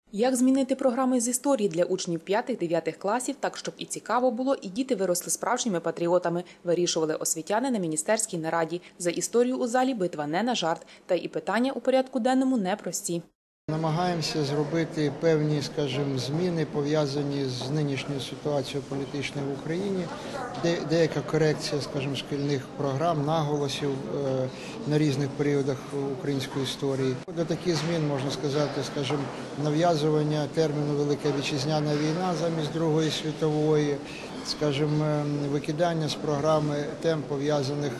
Як змінити програми з історії для учнів 5-9 класів так, щоб і цікаво було, і діти виросли справжніми патріотами, вирішували освітяни на міністерській нараді. За історію у залі битва не на жарт, та і питання у порядку денному непрості. Намагаємося зробити певні, скажімо, зміни, пов'язані з нинішньою ситуацією політичною в Україні. Деяка корекція, скажімо, шкільних програм, наголосів на різних періодах української історії. До таких змін, можна сказати, скажімо, нав'язування терміну «Велика вітчизняна війна» замість Другої світової, скажімо, викидання з програми тем, пов'язаних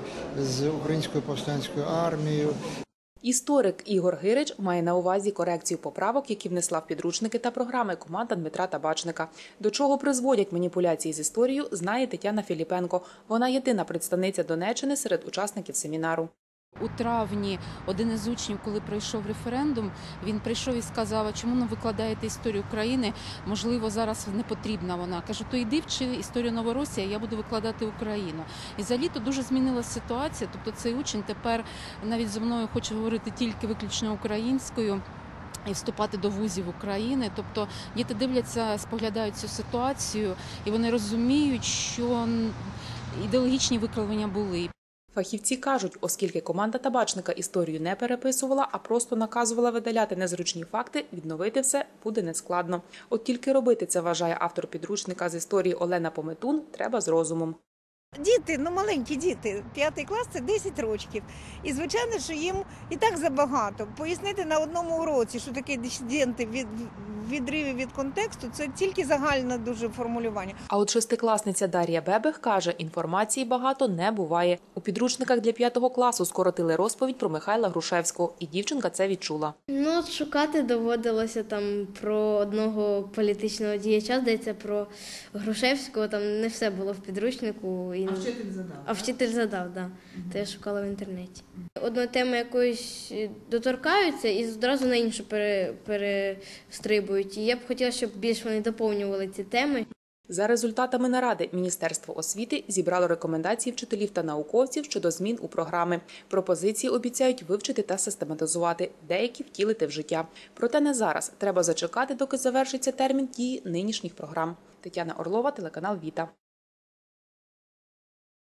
з Українською повстанською армією. Історик Ігор Гирич має на увазі корекцію поправок, які внесла в підручники та програми команда Дмитра Табачника. До чого призводять маніпуляції з історією, знає Тетяна Філіпенко. Вона єдина представниця Донеччини серед учасників семінару. У травні один із учнів, коли пройшов референдум, він прийшов і сказав, а чому не викладаєте історію України, можливо, зараз не потрібна вона. Кажу, то йди вчи історію Новоросії, я буду викладати Україну. І за літо дуже змінилася ситуація, тобто цей учень тепер навіть зі мною хоче говорити тільки виключно українською і вступати до вузів України. Тобто діти дивляться, споглядають цю ситуацію і вони розуміють, що ідеологічні викривлення були. Фахівці кажуть, оскільки команда Табачника історію не переписувала, а просто наказувала видаляти незручні факти, відновити все буде нескладно. От тільки робити це, вважає автор підручника з історії Олена Пометун, треба з розумом. Діти, маленькі діти, 5 клас – це 10 років. І, звичайно, що їм і так забагато. Пояснити на одному уроці, що таке дисиденти відриві від контексту – це тільки загальне дуже формулювання. А от шестикласниця Дар'я Бебех каже, інформації багато не буває. У підручниках для 5 класу скоротили розповідь про Михайла Грушевського, і дівчинка це відчула. Шукати доводилося там про одного політичного діяча, здається, про Грушевського, там не все було в підручнику. А вчитель задав? А вчитель задав, так. То я шукала в інтернеті. Одну тему якоюсь доторкаються і одразу на іншу перестрибують. І я б хотіла, щоб більш вони доповнювали ці теми. За результатами наради Міністерство освіти зібрало рекомендації вчителів та науковців щодо змін у програми. Пропозиції обіцяють вивчити та систематизувати, деякі втілити в життя. Проте не зараз. Треба зачекати, доки завершиться термін дії нинішніх програм. Тетяна Орлова, телеканал «Віта».